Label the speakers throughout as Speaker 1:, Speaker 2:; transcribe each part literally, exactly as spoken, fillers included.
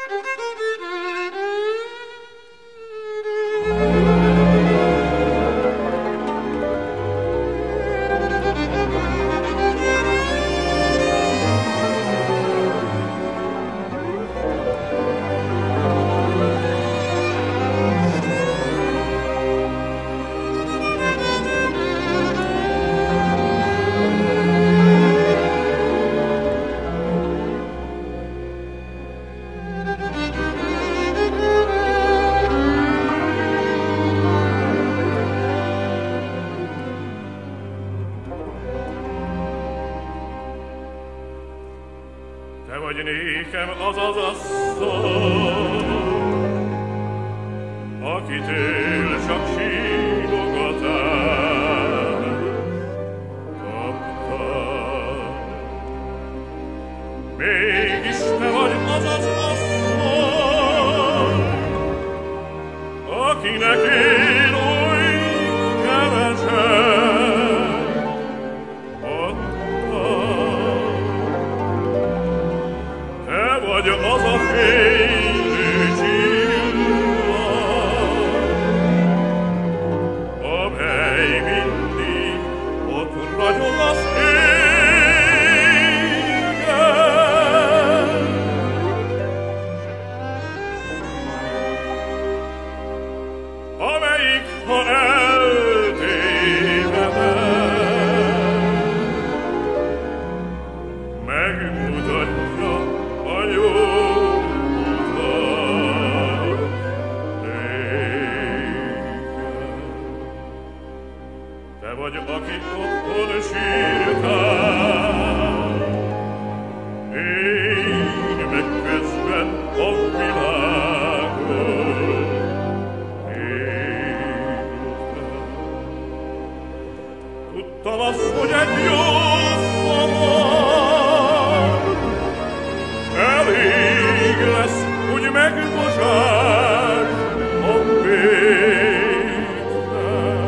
Speaker 1: Te vagy nékem az az asszony, akitől csak sírogatás kaptam. Mégis te vagy az az asszony, akinek én oly keveset adtam. Te vagy az a fénylő csillag, amely mindig ott ragyog az égen. Amelyik, ha eltévedek, megmutatja a jó utat nékem. Te vagy, aki otthon sírtál, én meg közben a világon éltem. Tudtam azt, hogy egy jó szavad elég lesz, hogy megbocsáss a vétlen.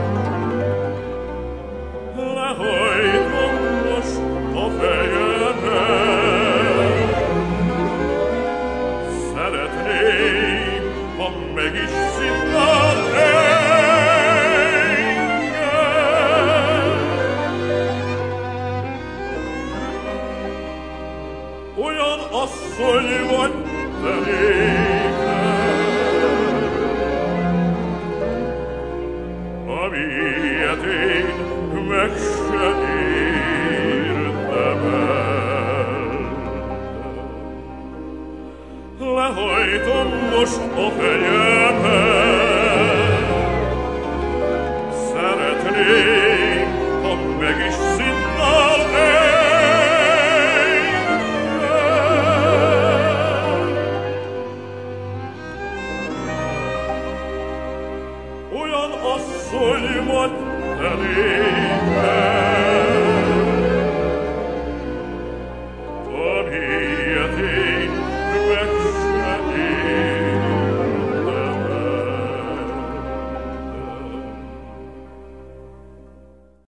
Speaker 1: Lehajtom most a fejemet, szeretném, ha meg is szívnál engem. Olyan asszony vagy te nékem, amilyet én meg se értem el. Lehajtom most a fejemet, szeretném, ha meg is szidnál engem. Olyan asszony vagy te nékem,